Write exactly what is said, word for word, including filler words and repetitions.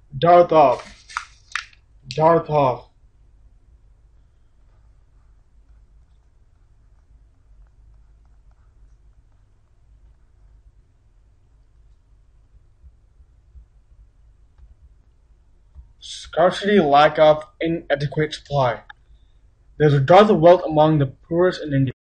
Dearth of. Dearth of. Scarcity, lack of, inadequate supply. There's a dearth of wealth among the poorest in India.